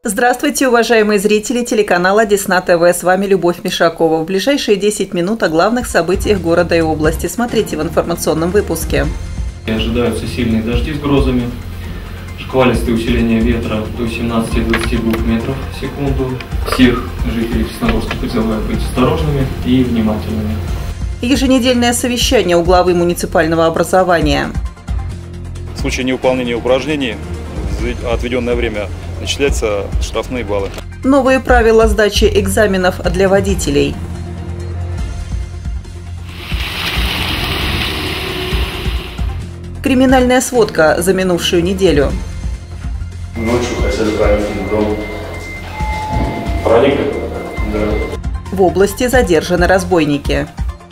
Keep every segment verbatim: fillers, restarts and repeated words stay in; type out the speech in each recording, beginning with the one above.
Здравствуйте, уважаемые зрители телеканала Десна ТВ. С вами Любовь Мишакова. В ближайшие десять минут о главных событиях города и области. Смотрите в информационном выпуске. Ожидаются сильные дожди с грозами, шквалистые усиления ветра до семнадцати — двадцати двух метров в секунду. Всех жителей Десногорска призывают быть осторожными и внимательными. Еженедельное совещание у главы муниципального образования. В случае невыполнения упражнений в отведенное время начисляются штрафные баллы. Новые правила сдачи экзаменов для водителей. Криминальная сводка за минувшую неделю. Ночью хотели проникнуть в дом. Проникли? Да. В области задержаны разбойники.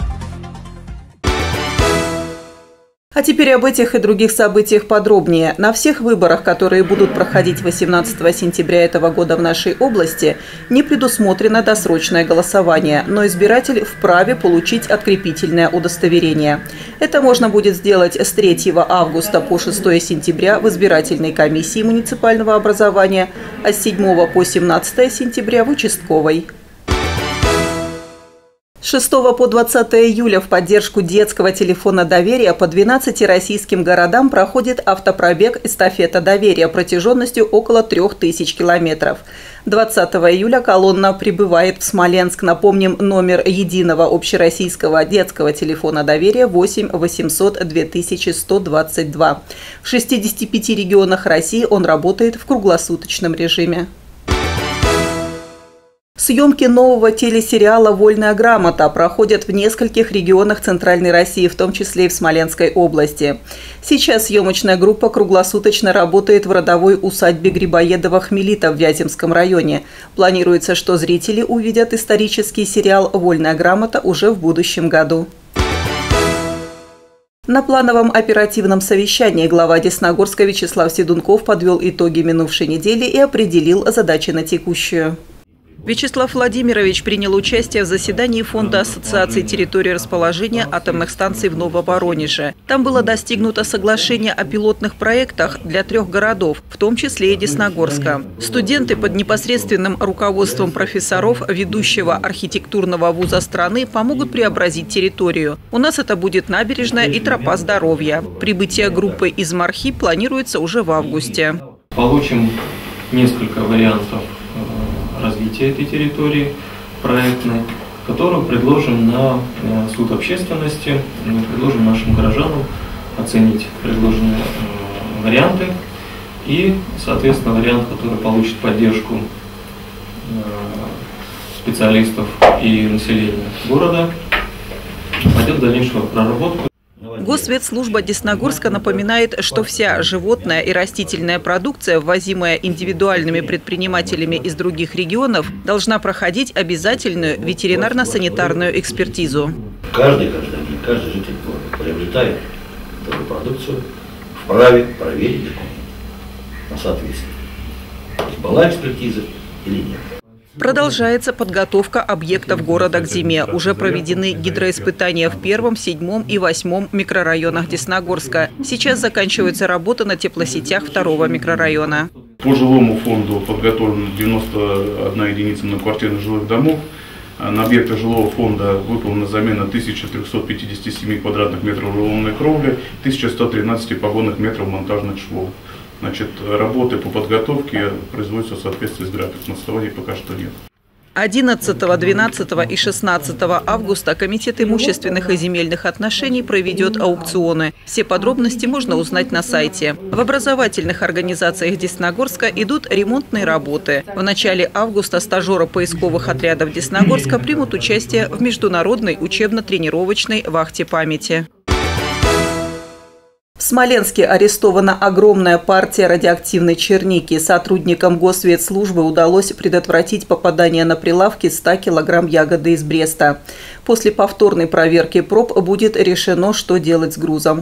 А теперь об этих и других событиях подробнее. На всех выборах, которые будут проходить восемнадцатого сентября этого года в нашей области, не предусмотрено досрочное голосование, но избиратель вправе получить открепительное удостоверение. Это можно будет сделать с третьего августа по шестое сентября в избирательной комиссии муниципального образования, а с седьмого по семнадцатое сентября в участковой. С шестого по двадцатое июля в поддержку детского телефона доверия по двенадцати российским городам проходит автопробег «Эстафета доверия» протяженностью около трёх тысяч километров. двадцатого июля колонна прибывает в Смоленск. Напомним, номер единого общероссийского детского телефона доверия восемь восемьсот две тысячи сто двадцать два. В шестидесяти пяти регионах России он работает в круглосуточном режиме. Съемки нового телесериала «Вольная грамота» проходят в нескольких регионах Центральной России, в том числе и в Смоленской области. Сейчас съемочная группа круглосуточно работает в родовой усадьбе Грибоедова-Хмелита в Вяземском районе. Планируется, что зрители увидят исторический сериал «Вольная грамота» уже в будущем году. На плановом оперативном совещании глава Десногорска Вячеслав Седунков подвел итоги минувшей недели и определил задачи на текущую. Вячеслав Владимирович принял участие в заседании Фонда Ассоциации территории расположения атомных станций в Нововоронеже. Там было достигнуто соглашение о пилотных проектах для трех городов, в том числе и Десногорска. Студенты под непосредственным руководством профессоров ведущего архитектурного вуза страны помогут преобразить территорию. У нас это будет набережная и тропа здоровья. Прибытие группы из МАРХИ планируется уже в августе. Получим несколько вариантов развития этой территории проектной, которую предложим на суд общественности, предложим нашим горожанам оценить предложенные варианты и, соответственно, вариант, который получит поддержку специалистов и населения города, пойдет в дальнейшую проработку. Госветслужба Десногорска напоминает, что вся животная и растительная продукция, ввозимая индивидуальными предпринимателями из других регионов, должна проходить обязательную ветеринарно-санитарную экспертизу. Каждый гражданин, каждый житель города, приобретая такую продукцию, вправе проверить документы на соответствие. Была экспертиза или нет. Продолжается подготовка объектов города к зиме. Уже проведены гидроиспытания в первом, седьмом и восьмом микрорайонах Десногорска. Сейчас заканчивается работа на теплосетях второго микрорайона. По жилому фонду подготовлено девяносто одна единица многоквартирных жилых домов. На объектах жилого фонда выполнена замена тысячи трёхсот пятидесяти семи квадратных метров рулонной кровли, тысяча сто тринадцать погонных метров монтажных швов. Значит, работы по подготовке производятся в соответствии с графиком. Отставаний пока что нет. одиннадцатого, двенадцатого и шестнадцатого августа Комитет имущественных и земельных отношений проведет аукционы. Все подробности можно узнать на сайте. В образовательных организациях Десногорска идут ремонтные работы. В начале августа стажеры поисковых отрядов Десногорска примут участие в международной учебно-тренировочной вахте памяти. В Смоленске арестована огромная партия радиоактивной черники. Сотрудникам Госветслужбы удалось предотвратить попадание на прилавки ста килограмм ягоды из Бреста. После повторной проверки проб будет решено, что делать с грузом.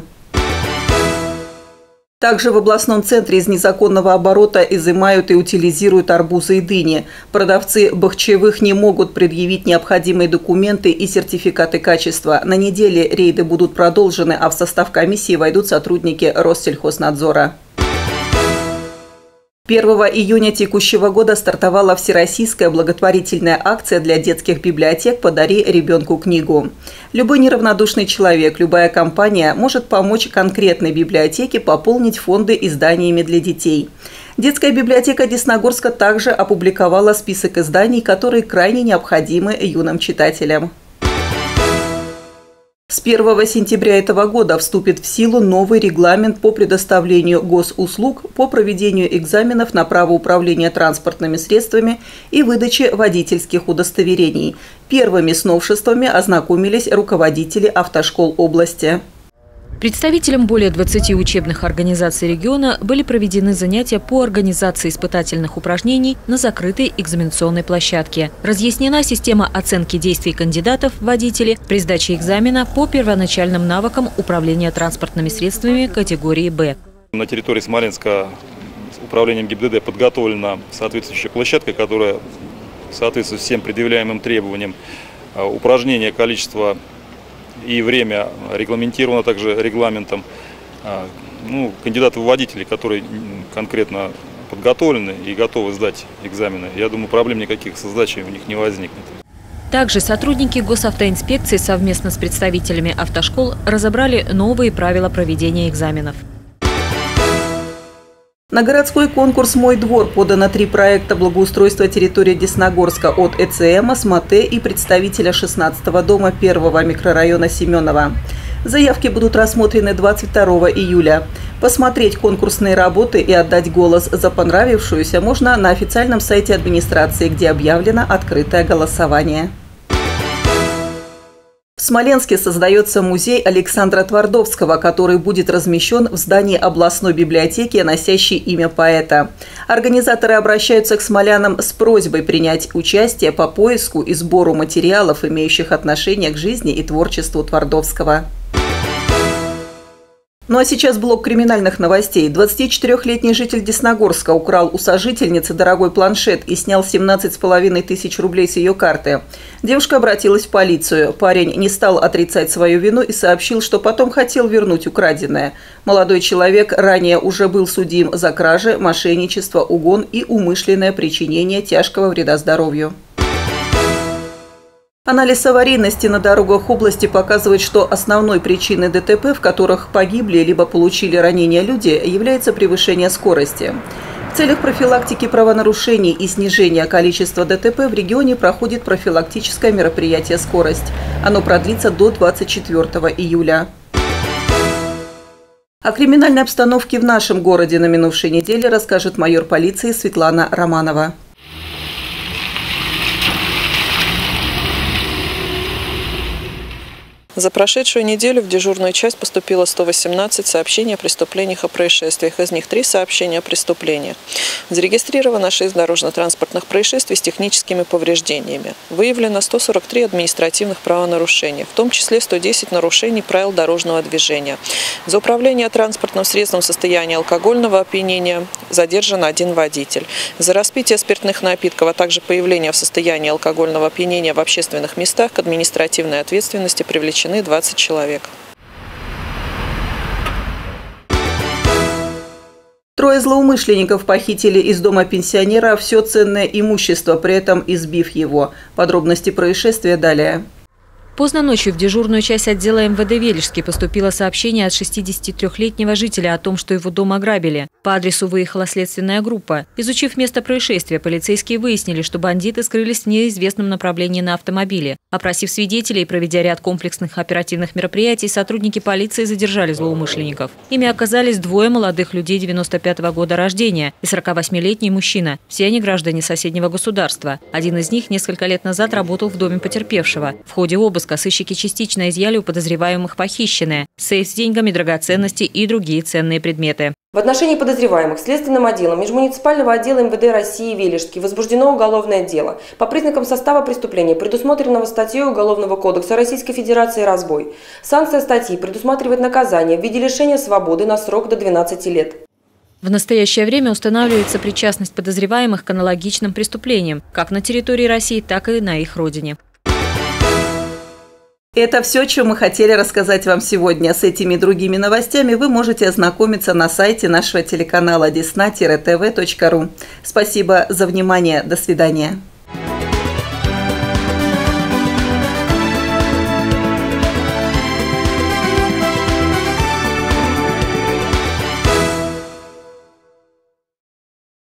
Также в областном центре из незаконного оборота изымают и утилизируют арбузы и дыни. Продавцы бахчевых не могут предъявить необходимые документы и сертификаты качества. На неделе рейды будут продолжены, а в состав комиссии войдут сотрудники Россельхознадзора. первого июня текущего года стартовала всероссийская благотворительная акция для детских библиотек «Подари ребенку книгу». Любой неравнодушный человек, любая компания может помочь конкретной библиотеке пополнить фонды изданиями для детей. Детская библиотека Десногорска также опубликовала список изданий, которые крайне необходимы юным читателям. С первого сентября этого года вступит в силу новый регламент по предоставлению госуслуг по проведению экзаменов на право управления транспортными средствами и выдаче водительских удостоверений. Первыми с новшествами ознакомились руководители автошкол области. Представителям более двадцати учебных организаций региона были проведены занятия по организации испытательных упражнений на закрытой экзаменационной площадке. Разъяснена система оценки действий кандидатов в водители при сдаче экзамена по первоначальным навыкам управления транспортными средствами категории «Б». На территории Смоленска управлением ГИБДД подготовлена соответствующая площадка, которая соответствует всем предъявляемым требованиям. Упражнения, количество и время регламентировано также регламентом. Ну, кандидаты в водители, которые конкретно подготовлены и готовы сдать экзамены, я думаю, проблем никаких со сдачей у них не возникнет. Также сотрудники госавтоинспекции совместно с представителями автошкол разобрали новые правила проведения экзаменов. На городской конкурс «Мой двор» подано три проекта благоустройства территории Десногорска от Э Цэ Эма, СМАТЭ и представителя шестнадцатого дома первого микрорайона Семенова. Заявки будут рассмотрены двадцать второго июля. Посмотреть конкурсные работы и отдать голос за понравившуюся можно на официальном сайте администрации, где объявлено открытое голосование. В Смоленске создается музей Александра Твардовского, который будет размещен в здании областной библиотеки, носящей имя поэта. Организаторы обращаются к смолянам с просьбой принять участие по поиску и сбору материалов, имеющих отношение к жизни и творчеству Твардовского. Ну а сейчас блок криминальных новостей. двадцатичетырёхлетний житель Десногорска украл у сожительницы дорогой планшет и снял семнадцать с половиной тысяч рублей с ее карты. Девушка обратилась в полицию. Парень не стал отрицать свою вину и сообщил, что потом хотел вернуть украденное. Молодой человек ранее уже был судим за кражи, мошенничество, угон и умышленное причинение тяжкого вреда здоровью. Анализ аварийности на дорогах области показывает, что основной причиной Дэ Тэ Пэ, в которых погибли либо получили ранения люди, является превышение скорости. В целях профилактики правонарушений и снижения количества Дэ Тэ Пэ в регионе проходит профилактическое мероприятие «Скорость». Оно продлится до двадцать четвёртого июля. О криминальной обстановке в нашем городе на минувшей неделе расскажет майор полиции Светлана Романова. За прошедшую неделю в дежурную часть поступило сто восемнадцать сообщений о преступлениях и происшествиях. Из них три сообщения о преступлениях. Зарегистрировано шесть дорожно-транспортных происшествий с техническими повреждениями. Выявлено сто сорок три административных правонарушения, в том числе сто десять нарушений правил дорожного движения. За управление транспортным средством в состоянии алкогольного опьянения задержан один водитель. За распитие спиртных напитков, а также появление в состоянии алкогольного опьянения в общественных местах к административной ответственности привлечены двадцать человек. Трое злоумышленников похитили из дома пенсионера все ценное имущество, при этом избив его. Подробности происшествия далее. Поздно ночью в дежурную часть отдела Эм Вэ Дэ Вележский поступило сообщение от шестидесятитрёхлетнего жителя о том, что его дом ограбили. По адресу выехала следственная группа. Изучив место происшествия, полицейские выяснили, что бандиты скрылись в неизвестном направлении на автомобиле. Опросив свидетелей и проведя ряд комплексных оперативных мероприятий, сотрудники полиции задержали злоумышленников. Ими оказались двое молодых людей девяносто пятого года рождения и сорокавосьмилетний мужчина. Все они граждане соседнего государства. Один из них несколько лет назад работал в доме потерпевшего. В ходе обыска сыщики частично изъяли у подозреваемых похищенное, сейф с деньгами, драгоценности и другие ценные предметы. В отношении подозреваемых Следственным отделом Межмуниципального отдела Эм Вэ Дэ России Вележский возбуждено уголовное дело по признакам состава преступления, предусмотренного статьей Уголовного кодекса Российской Федерации «Разбой». Санкция статьи предусматривает наказание в виде лишения свободы на срок до двенадцати лет. В настоящее время устанавливается причастность подозреваемых к аналогичным преступлениям как на территории России, так и на их родине. Это все, что мы хотели рассказать вам сегодня. С этими и другими новостями вы можете ознакомиться на сайте нашего телеканала десна тв точка ру. Спасибо за внимание. До свидания.